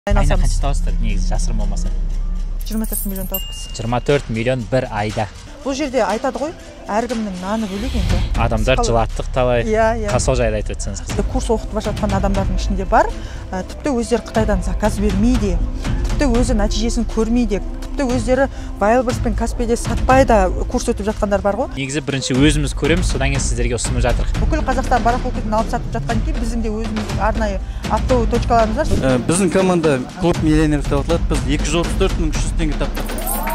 Айна қанша табасыздар, негізі жасырын болмаса? 24 миллион табыппыз. 24 миллион бір айда. Бұл жерде айтады ғой, әркімнің наны бөлек енді. Адамдар жылаттық талай. Сол жайлы айтып өтсеңіз. Курс оқытып жатқан адамдардың ішінде бар, тіпті өздері Қытайдан заказ бермейді, тіпті өзі нәтижесін көрмейді, тіпті өздері Wildberries пен Каспийде сатпайда курс өтіп жатқандар бар ғой. Негізі бірінші өзіміз көреміз, содан кейін сіздерге ұсынып жатырық. Бүкіл Қазақстан барақ оқитын алып сатып жатқан кейін біздің де өзіміздің арнайы оптовый точкаларымыз бар. Біздің команда клуб миллионер деп аталады. Біз 234.300 теңге таптық.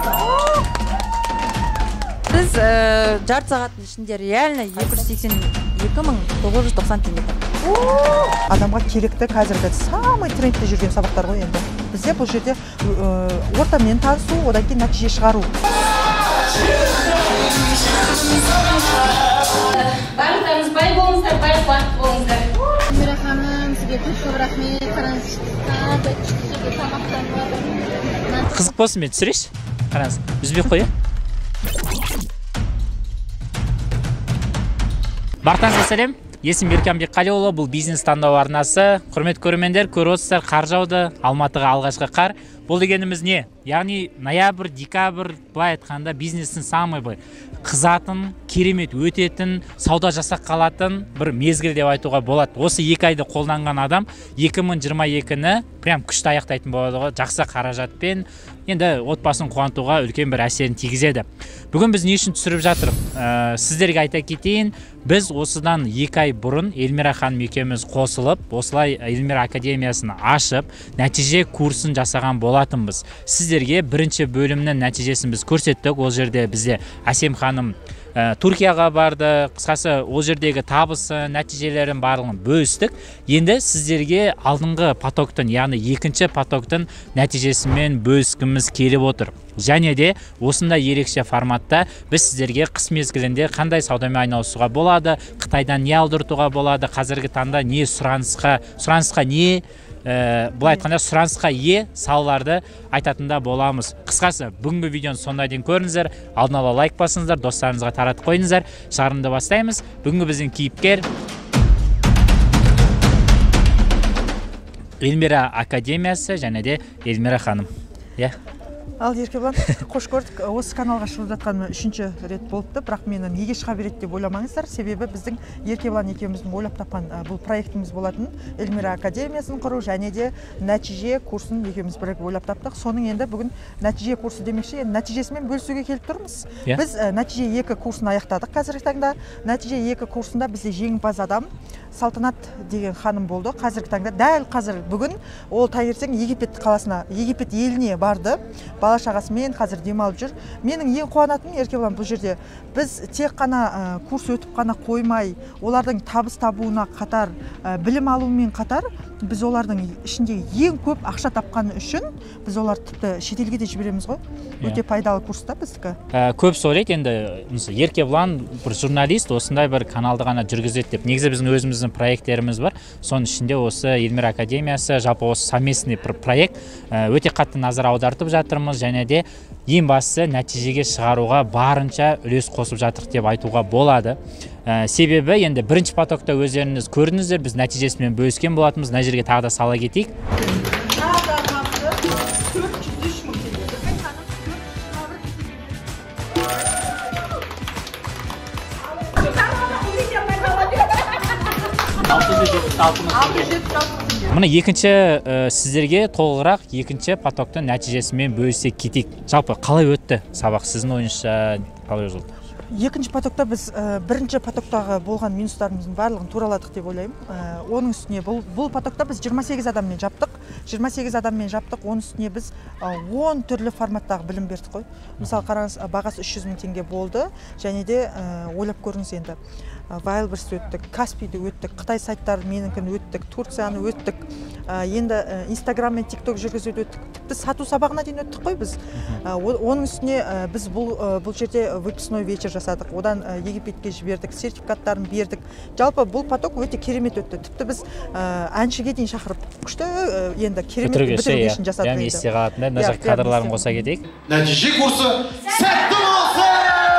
Біз жарты сағаттың ішінде реально 282.990 теңге таптық. Адамға керекті қазіргі самый трендте жүрген сабақтар ғой енді. Бізде бұл жерде ортамен танысу, одан кейін нәтиже шығару. Барлықтарыңыз бай болыңыздар, бай қуатты болыңыздар. Эльмира ханым, сізге көп рахмет. Қараңыз, тамақтанып. Қызық болсын, мен түсірейінші. Қараңыз, үзбей қойы. Бартаңызға сәлем. Есім Беркан Бекқалиұлы, бұл бизнес таңдау арнасы. Құрмет көрермендер, көріп отырсыздар, қар жауды, Алматыға алғашқы қар. Бұл дегеніміз не? Яғни ноябрь, декабрь, былай айтқанда бизнестің самый қызатын, керемет өтетін, сауда жасақ қалатын бір мезгіл деп айтуға болады. Осы 2 айды қолданған адам 2022-ні прям күшті аяқтайтын болады ғой, жақсы қаражатпен енді отбасын қуантуға үлкен бір әсерін тигізеді. Бүгін біз не үшін түсіріп жатырмыз? Сіздерге айта кетейін, біз осыдан 2 ай бұрын Эльмира ханым екеуміз қосылып, осылай Эльмира академиясын ашып, нәтиже курсын жасаған болатынбыз. Сіздерге бірінші бөлімнің нәтижесін біз көрсеттік. Ол жерде бізде Әсем ханым Түркияға барды, қысқасы ол жердегі табысы, нәтижелерін барлығын бөлістік. Енді сіздерге алдыңғы потоктың, яғни екінші потоктың нәтижесімен бөліскіміз келіп отыр. Және де осында ерекше форматта біз сіздерге қыс мезгілінде қандай саудамен айналысуға болады, Қытайдан не алдыртуға болады, қазіргі таңда не сұранысқа не бұлай айтқанда сұранысқа салаларды айтатында боламыз. Қысқасы, бүгінгі видеоны сондай дейін көріңіздер, алдын ала лайк басыңыздар, достарыңызға таратып қойыңыздар. Шығарымды бастаймыз. Бүгінгі біздің кейіпкер Эльмира академиясы және де Эльмира ханым. Ал Еркебұлан, қош көрдік. Осы каналға шығып жатқаныма 3-ші рет болыпты, бірақ мені неге шыға береді деп ойламаңыздар. Себебі біздің Еркебұлан екеуміздің ойлап тапқан бұл проектіміз болатын Эльмира академиясын құру және де нәтиже курсын екеуміз бірігіп ойлап таптық. Соның енді бүгін нәтиже курсы демекші, нәтижесімен бөлісуге келіп тұрмыз. Біз нәтиже 2 курсын аяқтадық қазіргі таңда. Нәтиже 2 курсында бізде жеңімпаз адам Салтанат деген ханым болды. Қазіргі таңда дәл қазір бүгін ол таңертең Египет қаласына, Египет еліне барды. Бала шағасымен қазір демалып жүр. Менің ең қуанатыным, Еркебұлан, бұл жерде біз тек қана курс өтіп қана қоймай, олардың табыс табуына қатар, білім алуымен қатар, біз олардың ішінде ең көп ақша тапқаны үшін біз оларды тіпті шетелге де жібереміз ғой. Өте пайдалы курста біздікі. Көп сөйлейді енді, Еркебұлан бір журналист осындай бір каналды ғана жүргізеді деп. Негізі біздің өзіміздің проекттеріміз бар. Соның ішінде осы Эльмира академиясы, жалпы осы совместный проект өте қатты назар аудартып жатырмыз, және де ең бастысы нәтижеге шығаруға барынша үлес қосып жатырық деп айтуға болады. Себебі енді бірінші потокта өздеріңіз көрдіңіздер, біз нәтижесімен бөліскен болатынбыз. Мына жерге тағы да сала кетейік. Мына екінші сіздерге толығырақ екінші потоктың нәтижесімен бөлісе кетейік. Жалпы қалай өтті сабақ сіздің ойыңызша, қалай жылды? Екінші потокта біз бірінші потоктағы болған минустарымыздың барлығын тураладық деп ойлаймын. Оның үстіне бұл потокта біз 28 адаммен жаптық. 28 адаммен жаптық, оның үстіне біз 10 түрлі форматтағы білім бердік қой. Мысалы, қараңыз, бағасы 300 000 теңге болды, және де ойлап көріңіз енді. Wildberries өттік, Каспийді өттік, Қытай сайттары менікін өттік, Турцияны өттік, енді Инстаграм мен ТикТок жүргізуді өттік, тіпті сату сабағына дейін өттік қой біз. Оның үстіне біз бұл жерде выпускной вечер жасадық, одан Египетке жібердік, сертификаттарын бердік. Жалпы бұл поток өте керемет өтті. Тіпті біз әншіге дейін шақырып, күшті енді керемет бітіргешін жасадық. Яғни есте қалатындар, мына жақ кадрларын қоса кетейік. Нәтиже курсы сәтті болсын!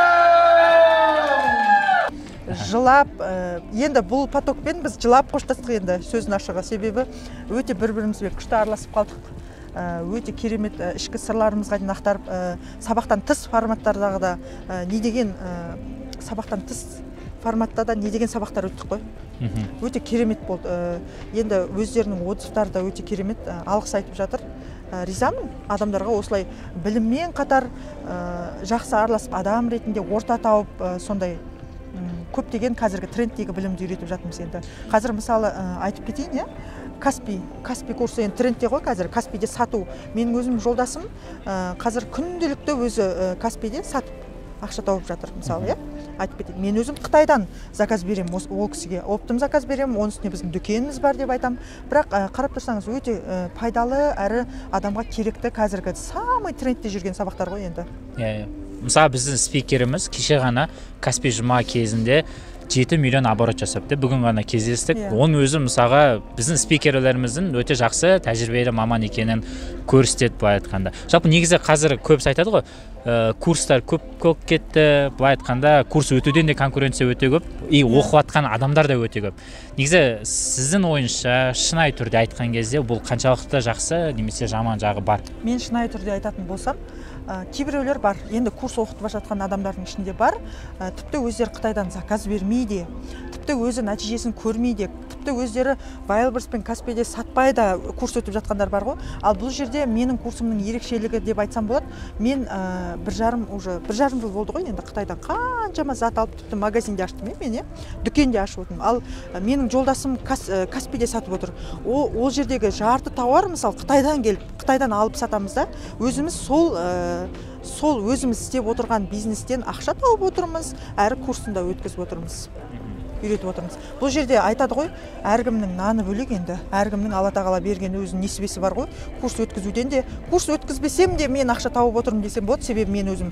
жылап, енді бұл потокпен біз жылап қоштастық енді сөзін ашыға, себебі өте бір-бірімізбен күшті араласып қалдық. өте керемет ішкі сырларымызға дейін ақтарып, сабақтан тыс форматтардағы да не деген сабақтан тыс форматта да не деген сабақтар өттік қой. Өте керемет болды. Енді өздерінің отзывтары да өте керемет, алғыс айтып жатыр. Ризамын адамдарға осылай біліммен қатар жақсы араласып, адам ретінде орта тауып, сондай көптеген қазіргі трендтегі білімді үйретіп жатырмыз енді. Қазір мысалы айтып кетейін, Каспи курсы енді трендте ғой қазір. Каспиде сату. Менің өзім жолдасым қазір күнделікті өзі Каспиде сатып ақша тауып жатыр, мысалы, айтып кетейін. Мен өзім Қытайдан заказ берем ол кісіге. Оптым заказ берем, оның үстіне біздің дүкеніміз бар деп айтам. Бірақ қарап тұрсаңыз өте пайдалы әрі адамға керекті қазіргі самый трендте жүрген сабақтар ғой енді. Мысалы біздің спикеріміз кеше ғана Каспи жұма кезінде 7 миллион оборот жасапты. Бүгін ғана кездестік. Оның өзі мысалға біздің спикерлеріміздің өте жақсы тәжірибелі маман екенін көрсетеді былай айтқанда. Жалпы негізі қазір көбісі айтады ғой, курстар көп кетті, былай айтқанда курс өтуден де конкуренция өте көп, оқып жатқан адамдар да өте көп. Негізі сіздің ойыңызша шынайы түрде айтқан кезде бұл қаншалықты жақсы немесе жаман жағы бар? Мен шынайы түрде айтатын болсам, кейбіреулер бар, енді курс оқытып жатқан адамдардың ішінде бар, тіпті өздері Қытайдан заказ бермейді, тіпті өзі нәтижесін көрмейді, тіпті өздері Wildberries пен Каспиде сатпай да курс өтіп жатқандар бар ғой. Ал бұл жерде менің курсымның ерекшелігі деп айтсам болады, мен бір жарым жыл болды ғой, енді Қытайдан қаншама зат алып, тіпті магазинде аштым, мен дүкенде ашып отырмын. Ал менің жолдасым Каспиде сатып отыр. Ол жердегі жарты тауар, мысалы, Қытайдан келіп, Қытайдан алып сатамыз да, өзіміз сол өзіміз істеп отырған бизнестен ақша тауып отырмыз, әрі курсында өткізіп отырмыз, үйретіп отырмыз. Бұл жерде айтады ғой, әркімнің наны бөлек енді, әркімнің Алла тағала берген өзінің несібесі бар ғой. Курс өткізуден де, курс өткізбесем де мен ақша тауып отырмын десем болады, себебі мен өзім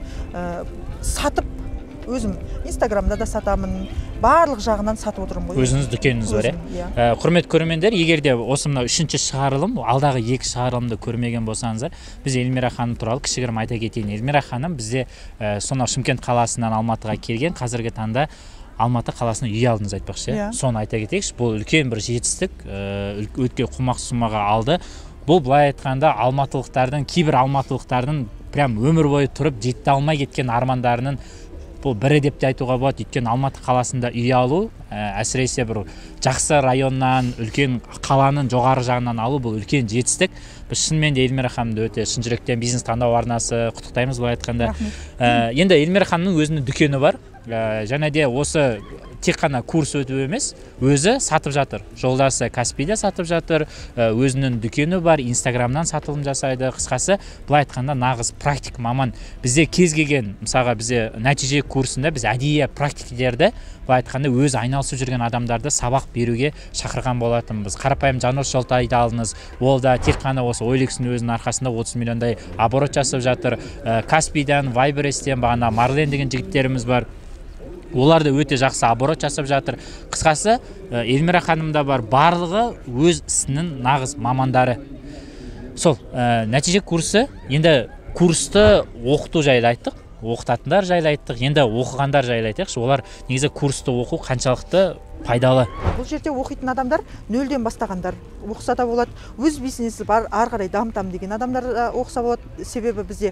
сатып, өзім Инстаграмда да сатамын, барлық жағынан сатып отырмын ғой. Өзіңіз дүкеніңіз бар, құрметті көрермендер, егер де осы мына 3-ші шығарылым, алдағы 2 шығарылымды көрмеген болсаңыздар, біз Эльмира ханым туралы кішігірім айта кетейін. Эльмира ханым бізде сонау Шымкент қаласынан Алматыға келген, қазіргі таңда Алматы қаласына үй алдыңыз айтпақшы, соны айта кетейікші. Бұл үлкен бір жетістік, өткен қомақ сумаға алды. Бұл былай айтқанда кейбір алматылықтардың прям өмір бойы тұрып жете алмай кеткен армандарының бұл бірі деп те айтуға болады. Өйткені Алматы қаласында үй алу, әсіресе бір жақсы районнан, үлкен қаланың жоғары жағынан алу, бұл үлкен жетістік. Біз шынымен де Эльмира ханымды өте шын жүректен бизнес таңдау арнасы құттықтаймыз былай айтқанда. Енді Эльмира ханымның өзінің дүкені бар. Және де осы тек қана курс өту емес, өзі сатып жатыр. Жолдасы Каспиде сатып жатыр, өзінің дүкені бар, Инстаграмнан сатылым жасайды. Қысқасы, былай айтқанда нағыз практик маман. Бізде кез келген, мысалға бізде нәтиже курсында біз әдейі практиктерді, былай айтқанда өз айналысып жүрген адамдарды сабақ беруге шақырған болатынбыз. Қарапайым Жанос Жолтайды алыңыз, ол да тек қана осы OLX-ның өзінің арқасында 30 миллиондай оборот жасап жатыр. Каспидан, Wildberries-тен бағана Марлен деген жігіттеріміз бар. Олар да өте жақсы оборот жасап жатыр. Қысқасы, Эльмира ханымда бар барлығы өз ісінің нағыз мамандары. Сол, нәтиже курсы, енді курсты оқыту жайлы айттық, оқытатындар жайлы айттық, енді оқығандар жайлы айтайықшы. Олар негізі курсты оқу қаншалықты пайдалы. Бұл жерде оқитын адамдар нөлден бастағандар оқыса да болады, өз бизнесі бар, ары қарай дамытам деген адамдар оқыса болады. Себебі бізде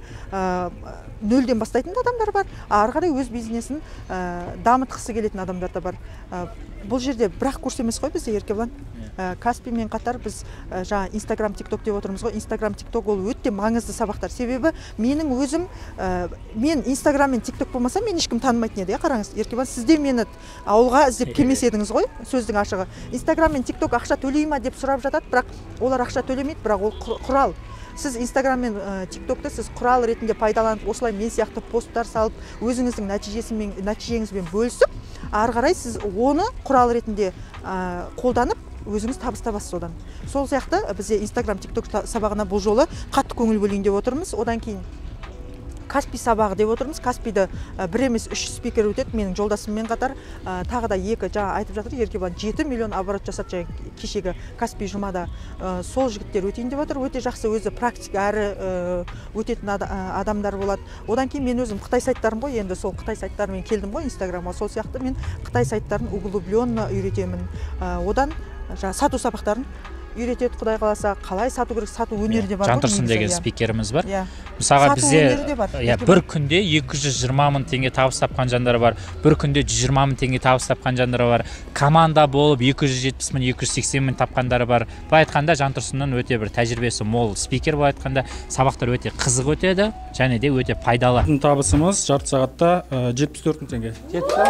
нөлден бастайтын адамдар бар, ары қарай өз бизнесін дамытқысы келетін адамдар да бар. Бұл жерде бірақ курс емес қой бізде, Еркебұлан. Каспимен қатар біз жаңа Инстаграм, ТикТок деп отырмыз ғой. Инстаграм, ТикТок ол өте маңызды сабақтар. Себебі менің өзім, мен Инстаграм мен ТикТок болмаса, мен ешкім танымайтын еді. Қараңыз, Еркебұлан, сізде мені ауылға іздеп келмес едіңіз ғой, сөздің ашығы. Инстаграм мен ТикТок ақша төлей ма деп сұрап жатады, бірақ олар ақша төлемейді, бірақ ол құрал. Сіз Инстаграм мен ТикТокты сіз құрал ретінде пайдаланып, осылай мен сияқты посттар салып, өзіңіздің нәтижеңізбен бөлісіп, ары қарай сіз оны құрал ретінде қолданып, өзіңіз табыс табасыз одан. Сол сияқты бізде Инстаграм, ТикТок сабағына бұл жолы қатты көңіл бөлейін деп отырмыз. Одан кейін Каспи сабағы деп отырмыз. Каспиді бір емес 3 спикер өтеді. Менің жолдасыммен қатар тағы да 2 жаңа айтып жатыр, Еркебұлан 7 миллион оборот жасады кешегі Каспи жұмада. Сол жігіттер өтейін деп отыр. Өте жақсы, өзі практик әрі өтетін адамдар болады. Одан кейін мен өзім Қытай сайттарын ғой, енді сол Қытай сайттарымен келдім ғой Инстаграмға. Сол сияқты мен Қытай сайттарын углубленно үйретемін. Одан сату сабақтарын үйретеді құдай қаласа, қалай сату керек, сату өнері де бар. Жантұрсын деген спикеріміз бар. Иә. Мысалға Сату өнері де бізде бар. бір күнде 220 мың теңге табыс тапқан жандар бар, бір күнде 120 мың теңге табыс тапқан жандар бар, команда болып 270 мың, 280 мың тапқандары бар. Былай айтқанда Жантұрсынның өте бір тәжірибесі мол спикер, былай айтқанда сабақтар өте қызық өтеді және де өте пайдалы. Біздің табысымыз жарты сағатта 74 мың теңге.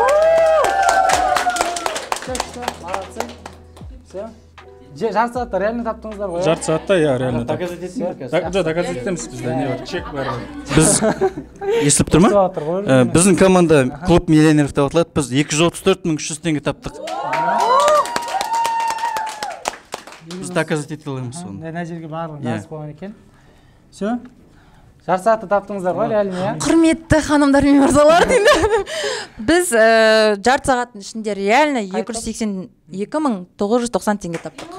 Жарты сағатта реально таптыңыздар ғой? Жарты сағатта, иә, реально таптық. Доказать етсің бе қазір? Жоқ, доказать етеміз, бізде не бар, чек бар. Біз естіп тұр ма? Біздің команда клуб миллионеров деп аталады. Біз 234 мың 300 теңге таптық. Біз доказать ете аламыз соны. Мына жерге барлығын жазып қойған екен. Все? Жарты сағатта таптыңыздар ғой, реально? Құрметті ханымдар мен мырзалар дейді. Біз жарты сағаттың ішінде реально 282.990 теңге таптық.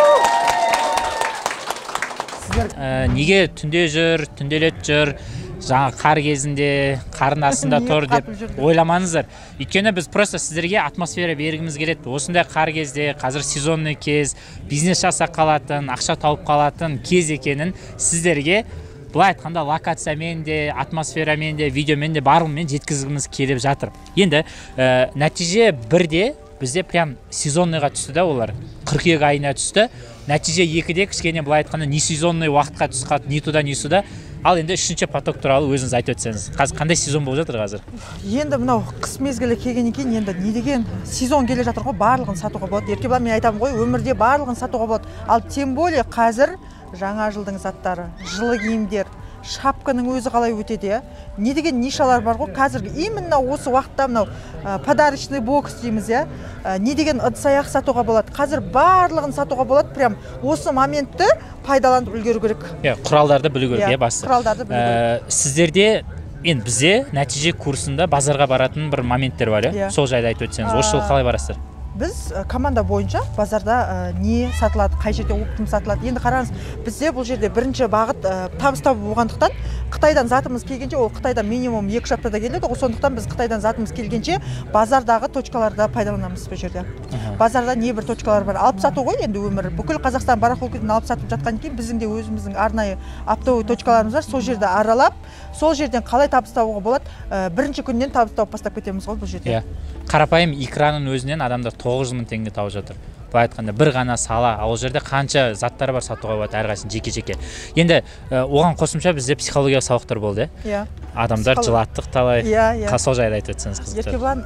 Неге түнде жүр, түнделет жүр, жаңа қар кезінде, қардың астында тұр деп ойламаңыздар. Өйткені біз просто сіздерге атмосфера бергіміз келеді. Осындай қар кезде, қазір сезонный кез, бизнес жасап қалатын, ақша тауып қалатын кез екенін сіздерге былай айтқанда локациямен де, атмосферамен де, видеомен де барлығымен жеткізгіміз келіп жатыр. Енді нәтиже бірде бізде прям сезонныйға түсті да, олар қыркүйек айына түсті. Нәтиже 2-де кішкене былай айтқанда не сезонный уақытқа түсті, не туда, не сюда. Ал енді 3-ші поток туралы өзіңіз айтып өтсеңіз. Қазір қандай сезон болып жатыр қазір? Енді мынау қыс мезгілі келгеннен кейін енді не деген сезон келе жатыр ғой, барлығын сатуға болады. Еркебұлан, мен айтамын ғой, өмірде барлығын сатуға болады. Ал тем более қазір жаңа жылдың заттары, жылы киімдер, шапканың өзі қалай өтеді, не деген нишалар бар ғой қазіргі. Именно осы уақытта мынау подарочный бокс дейміз, не деген ыдыс-аяқ сатуға болады. Қазір барлығын сатуға болады. Прям осы моментті пайдаланып үлгеру керек. Құралдарды білу керек, басты. Құралдарды білу керек. Сіздерде енді бізде нәтиже курсында базарға баратын бір моменттер бар, сол жайды айтып өтсеңіз. Осы жылы қалай барасыздар? Біз команда бойынша базарда не сатылады, қай жерде оптым сатылады. Енді қараңыз, бізде бұл жерде бірінші бағыт табыс табу болғандықтан, Қытайдан затымыз келгенше, ол Қытайдан минимум 2 аптада келеді. Сондықтан біз Қытайдан затымыз келгенше базардағы точкаларда пайдаланамыз бұл жерде. Базарда небір точкалар бар. Алып сату ғой енді өмір. Бүкіл Қазақстан барахолкадан алып сатып жатқан кейін біздің де өзіміздің арнайы оптовый точкаларымыз бар. Сол жерді аралап, сол жерден қалай табыс табуға болады, бірінші күннен табыс тауып бастап кетеміз ғой бұл жерде. Қарапайым экранның өзінен адамдар 900 мың теңге тауып жатыр. Былай айтқанда бір ғана сала, ал жерде қанша заттар бар сатуға болады әрқайсысын жеке-жеке. Енді оған қосымша бізде психологиялық сабақтар болды. Адамдар жылаттық талай. Сол жайлы айтып өтсеңіз қызықтар. Еркебұлан,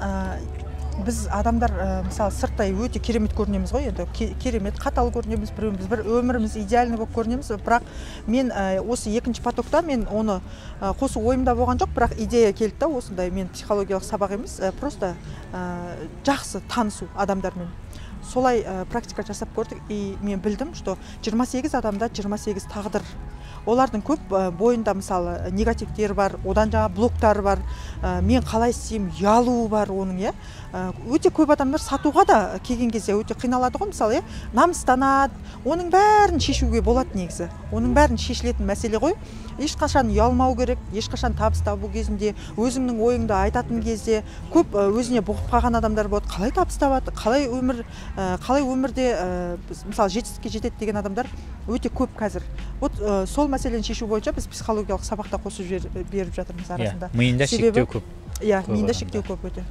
біз адамдар мысалы сырттай өте керемет көрінеміз ғой, енді керемет қатал көрінеміз, бір өміріміз идеальный болып көрінеміз. Бірақ мен осы екінші потокта мен оны қосу ойымда болған жоқ, бірақ идея келді да, осындай мен психологиялық сабақ емес, просто жақсы танысу адамдармен. Солай практика жасап көрдік, и мен білдім, что 28 адамда 28 тағдыр. Олардың көп бойында мысалы негативтер бар, одан жаңа блоктар бар, мен қалай істеймін, ұялу бар оның, өте көп адамдар сатуға да келген кезде өте қиналады ғой, мысалы, намыстанады, оның бәрін шешуге болады негізі. Оның бәрін шешілетін мәселе ғой. Ешқашан ұялмау керек, ешқашан табыс табу кезінде, өзіңнің ойыңды айтатын кезде көп өзіне бұғып қалған адамдар болады. Қалай табыс табады, қалай өмірде мысалы жетістікке жетеді деген адамдар өте көп қазір. Вот сол мәселені шешу бойынша біз психологиялық сабақта қосып беріп жатырмыз арасында. Миында шектеу көп. Иә, миында шектеу көп өте.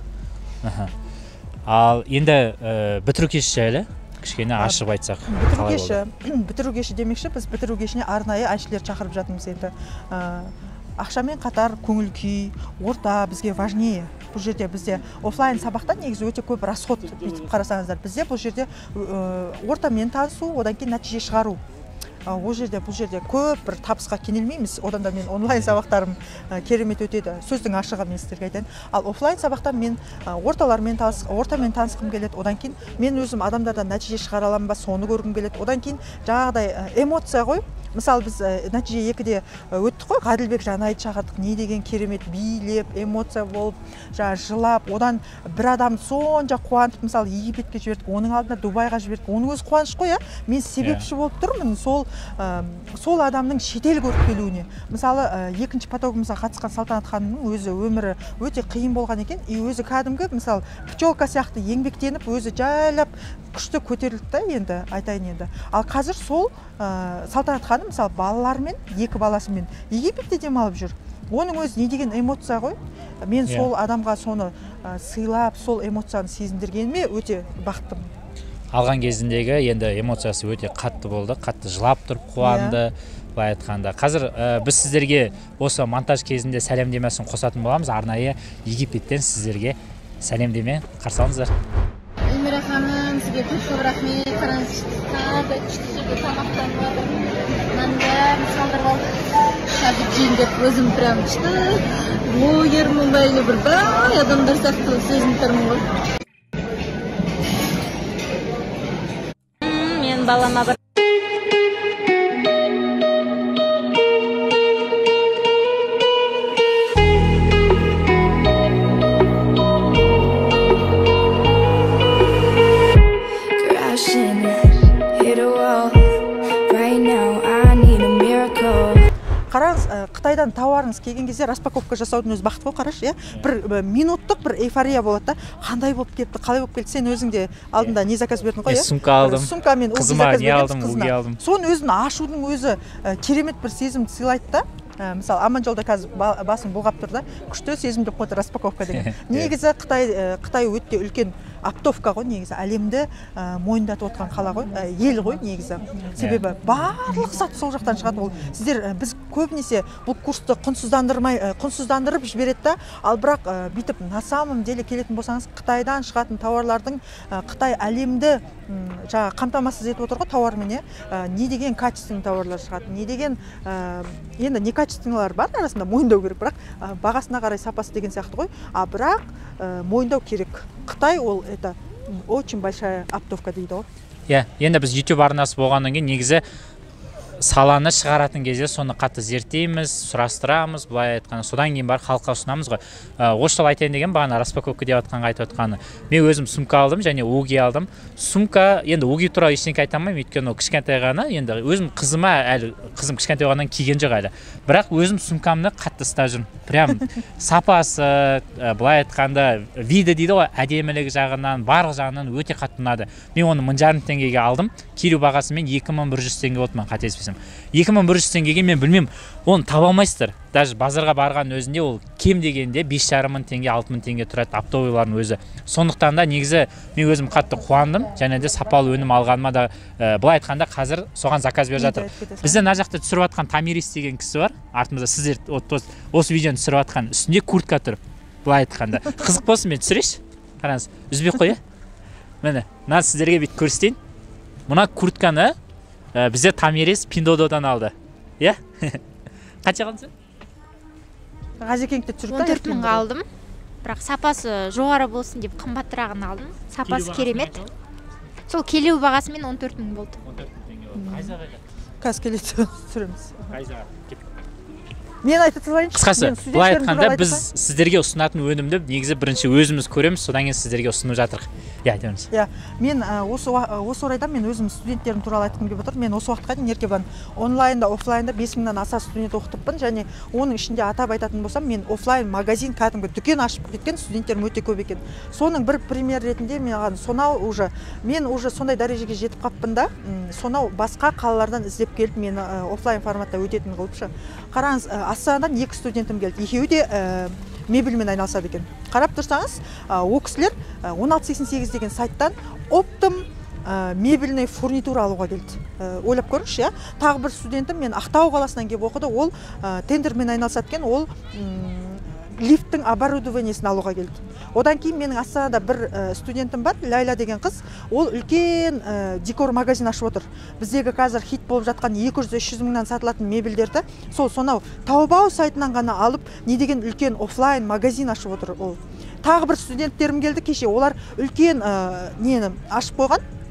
Ал енді бітіру кеші жайлы кішкене ашып айтсақ. Бітіру кеші демекші, біз бітіру кешіне арнайы әншілер шақырып жатырмыз енді. Ақшамен қатар көңіл күй, орта бізге важнее. Бұл жерде бізде офлайн сабақта негізі өте көп расход етіп қарасаңыздар. Бізде бұл жерде ортамен танысу, одан кейін нәтиже шығару. Бұл жерде көп бір табысқа кенелмейміз. Одан да мен онлайн сабақтарым керемет өтеді. Сөздің ашығы мен сіздерге айтайын. Ал офлайн сабақта мен ортамен танысқым келеді. Одан кейін мен өзім адамдардан нәтиже шығара аламын ба, соны көргім келеді. Одан кейін жаңағыдай эмоция ғой. мысалы біз нәтиже 2-де өттік қой, Ғаділбек Жанайды шақырдық, не деген керемет билеп, эмоция болып, жылап, одан бір адам сонша қуантып, мысалы Египетке жібердік, оның алдында Дубайға жібердік, оның өзі қуаныш қой, мен себепші болып тұрмын сол адамның шетел көріп келуіне. Мысалы екінші потогымызға қатысқан Салтанат ханымның өзі өмірі өте қиын болған екен, өзі кәдімгі, мысалы пчелка сияқты еңбектеніп, өзі жайлап күшті көтерілді енді, айтайын енді. Ал қазір сол Салтанат ханым, мысалы балаларымен, 2 баласымен Египетте демалып жүр. Оның өзі не деген эмоция ғой? Мен сол адамға соны сыйлап, сол эмоцияны сезіндіргеніме өте бақыттымын. Алған кезіндегі енді эмоциясы өте қатты болды, қатты жылап тұрып қуанды, былай айтқанда. Қазір біз сіздерге осы монтаж кезінде сәлемдемесін қосатын боламыз. Арнайы Египеттен сіздерге сәлемдеме қарсы алыңыздар. Эльмира ханым, сізге көп рахмет. Қараңыз, тағы күшті тамақтанып жатыр. Нандар салдырып алдық. Шабыт жейін деп өзім прям күшті блогермін ба или бір бай адамдар сияқты сезініп тұрмын ғой. Мен балама бір Қараңыз, Қытайдан тауарыңыз келген кезде распаковка жасаудың өзі бақыт қой, қараш, бір минуттық бір эйфория болады, қандай болып кетті, қалай болып кетті, сен өзің де алдында не заказ бердің ғой, сумка алдым, қызыма не алдым, уги алдым. Соны өзін ашудың өзі керемет бір сезімді сыйлайды да. Мысалы, Аманжолда қазір басын бұлғап тұр да, күшті сезім деп қойды распаковка деген. Негізі Қытай өте үлкен оптовка ғой, негізі әлемді мойындатып отқан қала ғой, ел ғой негізі. Себебі барлық сат сол жақтан шығады. Ол сіздер біз көбінесе бұл курсты құнсыздандырып жібереді да, ал бірақ бүйтіп на самом деле келетін болсаңыз, Қытайдан шығатын тауарлардың Қытай әлемді қамтамасыз етіп отыр ғой тауармен, не деген качественный тауарлар шығады, не деген енді не качественныйлар бар арасында мойындау керек, бірақ бағасына қарай сапасы деген сияқты ғой, а бірақ мойындау керек. Қытай ол это очень большая оптовка дейді ғой. Енді біз YouTube арнасы болғаннан кейін негізі саланы шығаратын кезде соны қатты зерттейміз, сұрастырамыз, былай айтқаны, содан кейін бар халыққа ұсынамыз ғой. Осы жолы айтайын деген бағана распаковка деп айтқанға айтып отқаны. Мен өзім сумка алдым және уги алдым. Сумка, енді уги туралы ештеңе айта алмаймын, өйткені кішкентай ғана, енді өзім қызыма әлі қызым кішкентай болғаннан киген жоқ әлі. Бірақ өзім сумкамды қатты ұстап жүрмін. Прям сапасы, былай айтқанда, виды дейді ғой, әдемілігі жағынан, барлық жағынан өте қатты ұнады. Мен оны 1500 теңгеге алдым. Келу бағасымен 2100 теңге болды, мен қателеспесем. 2100 теңгеге мен білмеймін, оны таба алмайсыздар. Даже базарға барған өзінде ол кем дегенде 5500 теңге, 6000 теңге тұрады оптовыйлардың өзі. Сондықтан да негізі мен өзім қатты қуандым, және де сапалы өнім алғаныма да былай айтқанда қазір соған заказ беріп жатыр. Бізде мына жақта түсіріп жатқан Тамирис деген кісі бар. Артымызда сіздер осы видеоны түсіріп жатқан, үстінде куртка тұр. Былай айтқанда қызық болсын, мен түсірейінші. Қараңыз, үзбей қой. Міне, мына сіздерге бүйтіп көрсетейін. Мына куртканы бізде Тамирис Пиндододан алды. Иә? Қанша қалды сен? Ғазекеңді түсіріп 14 мыңға алдым. Бірақ сапасы жоғары болсын деп қымбаттырағын алдым. Сапасы керемет. Сол келу бағасымен 14 мың болды. 14 теңге болды. Қайзаға келді? Қазір келеді түсіреміз. Қайзаға? Мен айтып тұрайыншы. Қысқасы, былай айтқанда біз сіздерге ұсынатын өнімді негізі бірінші өзіміз көреміз, содан кейін сіздерге ұсынып жатырық. Айтыңыз. Мен осы орайда мен өзім студенттерім туралы айтқым келіп отыр. Мен осы уақытқа дейін Еркебұлан онлайнда, офлайнда 5000-нан аса студент оқытыппын, және оның ішінде атап айтатын болсам, мен офлайн магазин, кәдімгі дүкен ашып кеткен студенттерім өте көп екен. Соның бір пример ретінде мен уже сондай дәрежеге жетіп қаппын да, сонау басқа қалалардан іздеп келіп, мен офлайн форматта өтетін қылыпшы. Қараңыз, Астанадан 2 студентім келді. Екеуі де мебельмен айналысады екен. Қарап тұрсаңыз, о кісілер 1688 деген сайттан оптом мебельный фурнитура алуға келді. Ойлап көріңізші, тағы бір студентім мен Ақтау қаласынан келіп оқыды, ол тендермен айналысады екен, ол лифттің оборудованиесін алуға келді. Одан кейін менің Астанада бір студентім бар, Лайла деген қыз, ол үлкен декор магазин ашып отыр. Біздегі қазір хит болып жатқан 200-300 мыңнан сатылатын мебельдерді сол Taobao сайтынан ғана алып, не деген үлкен офлайн магазин ашып отыр ол. Тағы бір студенттерім келді кеше, олар үлкен нені ашып қойған,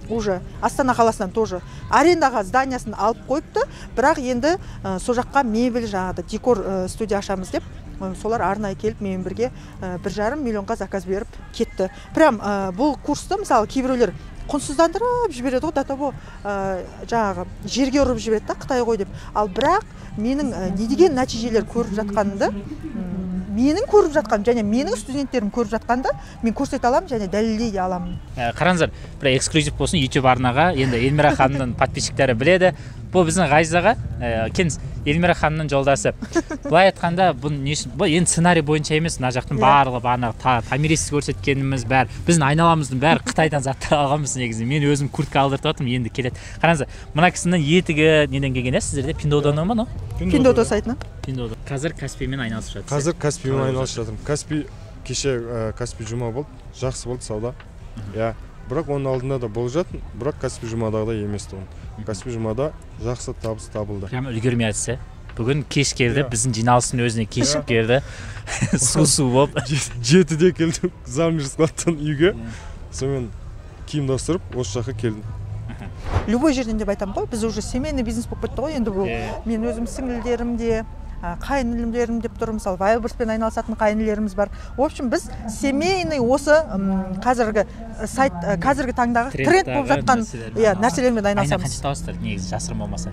уже Астана қаласынан тоже арендаға зданиясын алып қойыпты, бірақ енді сол жаққа мебель жаңағыдай декор студия ашамыз деп солар арнайы келіп менімен бірге 1,5 миллионға заказ беріп кетті. Прям бұл курсты мысалы кейбіреулер құнсыздандырып жібереді ғой, до того жаңағы жерге ұрып жібереді да, Қытай ғой деп. Ал бірақ менің не деген нәтижелер көріп жатқанымды, менің көріп жатқаным және менің студенттерім көріп жатқанды мен көрсете аламын және дәлелдей аламын. Қараңыздар, бір эксклюзив болсын YouTube арнаға. Енді Эльмира ханымның подписчиктері біледі. Бұл біздің Ғайзаға, кеңіз Эльмира ханымның жолдасы. Былай айтқанда, бұл енді сценарий бойынша емес, мына жақтың барлығы бағанағы томирис көрсеткеніміз бәрі, біздің айналамыздың бәрі Қытайдан заттар алғанбыз негізі. Мен өзім куртка алдыртып жатырмын, енді келеді. Қараңыздар, мына кісінің етігі неден келген е, сіздерде Пиндодан ма? Пиндодо сайтынан. Пиндодо. Қазір Каспиймен айналысып жатырсыз. Қазір Каспиймен айналысып жатырмын. Каспий кеше Каспий жұма болды, жақсы болды сауда. Иә, бірақ оның алдында да болып жатыр, бірақ Каспий жұмадағыдай емес тұғын. Каспий жұмада жақсы табыс табылды. Прям үлгермей жатсыз. Бүгін кеш келді, біздің жиналыстың өзіне кешіп келді. Су болып. 7-де келдім, Замир складтан үйге. Сонымен киім дастырып, осы жаққа келдім. Любой жерден деп айтамын ғой, біз уже семейный бизнес болып кетті ғой, енді бұл мен өзім сіңілдерім де, қайынілімдерім деп тұр, мысалы Вайлберспен айналысатын қайынілеріміз бар. В общем, біз семейный осы қазіргі сайт, қазіргі таңдағы тренд болып жатқан нәрселермен айналысамыз. Айна қанша табыстар, негізі жасырын болмаса?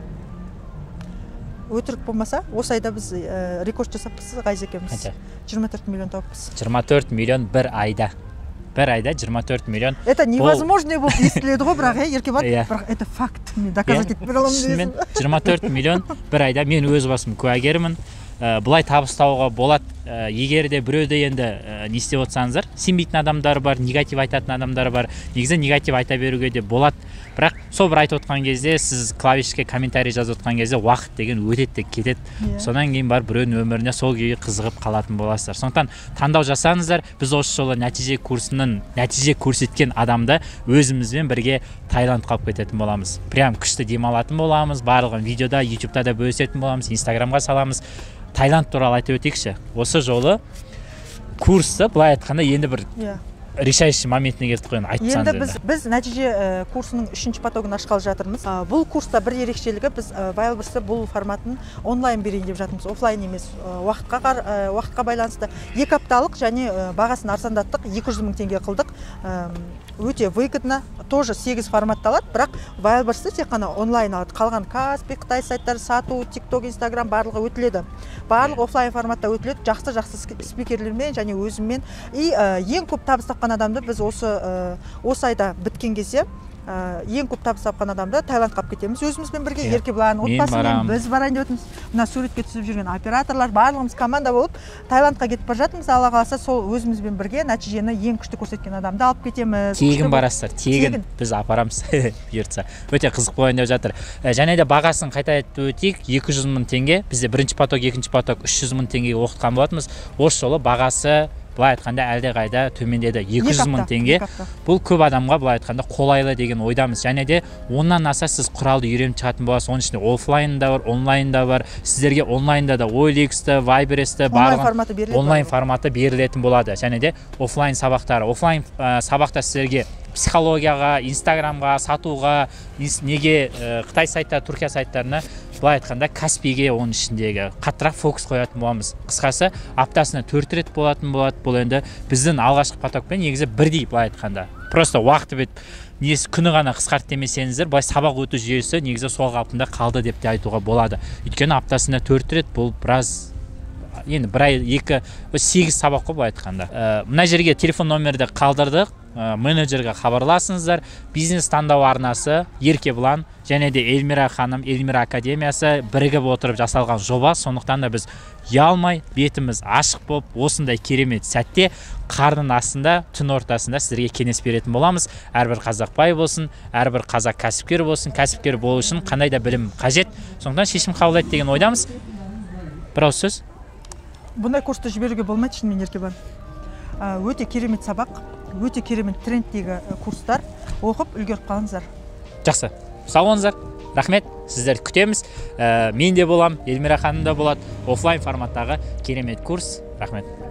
Өтірік болмаса, осы айда біз рекорд жасаппыз, Ғайза екеуміз. 24 миллион тауыппыз. 24 миллион бір айда. Бір айда 24 миллион. Это невозможно болып естіледі ғой, бірақ Еркебұлан, бірақ это факт. Мен доказать етіп бере аламын. 24 миллион бір айда, мен өз басым куәгермін. Бұлай табыстауға болады. Егер де біреуді енді не істеп отырсаңыздар, сенбейтін адамдар бар, негатив айтатын адамдар бар. Негізі негатив айта беруге де болады. Бірақ сол бір айтып отқан кезде, сіз клавишке комментарий жазып отқан кезде уақыт деген өтеді де кетеді. Содан кейін бар біреудің өміріне сол күйі қызығып қалатын боласыздар. Сондықтан таңдау жасаңыздар. Біз осы жолы нәтиже курсының нәтиже көрсеткен адамды өзімізбен бірге Таиландқа алып кететін боламыз. Прям күшті демалатын боламыз. Барлығын видеода, YouTube'да да бөлісетін боламыз, Instagramға саламыз. Таиланд туралы айтып өтейікші. Осы жолы курсты былай айтқанда енді бір решающий моментіне келіп қойған айтсаңыз. Енді біз нәтиже курсының 3-ші потогын ашқалы жатырмыз. Бұл курста бір ерекшелігі, біз Вайлберсте бұл форматын онлайн берейін деп жатырмыз. Офлайн емес, уақытқа байланысты 2 апталық және бағасын арзандаттық, 200 мың теңге қылдық. Өте выгодно, тоже 8 форматта алады, бірақ Вайлберсте тек қана онлайн алады. Қалған Каспий, Қытай сайттары, сату, TikTok, Instagram барлығы өтіледі. Барлығы офлайн форматта өтіледі, жақсы спикерлермен және өзіммен. И ең көп табыс тапқан адамды біз осы айда біткен кезде ең көп табыс тапқан адамды Таиландқа алып кетеміз. Өзімізбен бірге Еркебұлан отбасымен біз барайын деп отырмыз. Мына суретке түсіп жүрген операторлар, барлығымыз команда болып Таиландқа кетіп бара жатырмыз. Алла қаласа сол өзімізбен бірге нәтижені ең күшті көрсеткен адамды алып кетеміз. Тегін барасыздар, тегін біз апарамыз бұйыртса. Өте қызық болайын деп жатыр. Және де бағасын қайта айтып өтейік, 200 мың теңге. Бізде бірінші поток, екінші поток 300 мың теңгеге оқытқан болатынбыз. Осы жолы бағасы былай айтқанда әлде қайда төмендеді, 200 мың теңге. Бұл көп адамға былай айтқанда қолайлы деген ойдамыз. Және де оннан аса сіз құралды үйреніп шығатын боласыз. Оның ішінде офлайнда бар, онлайнда бар. Сіздерге онлайнда да OLX-ті, Viber-ті онлайн форматы берілетін болады. Және де офлайн сабақтары. Офлайн сабақта сіздерге психологияға, Инстаграмға, сатуға, неге Қытай сайттары, Түркия сайттарына былай айтқанда Каспийге оның ішіндегі қаттырақ фокус қоятын боламыз. Қысқасы, аптасына 4 рет болатын болады. Бұл енді біздің алғашқы потокпен негізі бірдей былай айтқанда. Просто уақыты бет несі күні ғана қысқарт демесеңіздер, былай сабақ өту жүйесі негізі сол қалпында қалды деп те айтуға болады. Өйткені аптасына 4 рет бұл біраз енді бір ай 8 сабақ қой былай айтқанда. Мына жерге телефон номерді қалдырдық. Менеджерге хабарласыңыздар. Бизнес таңдау арнасы Еркебұлан және де Эльмира ханым, Эльмира академиясы бірігіп отырып жасалған жоба. Сондықтан да біз ұялмай, бетіміз ашық болып, осындай керемет сәтте қардың астында, түн ортасында сіздерге кеңес беретін боламыз. Әрбір қазақ бай болсын, әрбір қазақ кәсіпкер болсын, кәсіпкер болу үшін қандай да білім қажет. Сондықтан шешім қабылдайды деген ойдамыз. Бір ауыз сөз. Бұндай курсты жіберуге болмайды шынымен Еркебұлан. Өте керемет сабақ, өте керемет трендтегі курстар, оқып үлгеріп қалыңыздар. Жақсы. Сау болыңыздар. Рахмет. Сіздерді күтеміз. Мен де болам, Эльмира ханым да болады. Офлайн форматтағы керемет курс. Рахмет.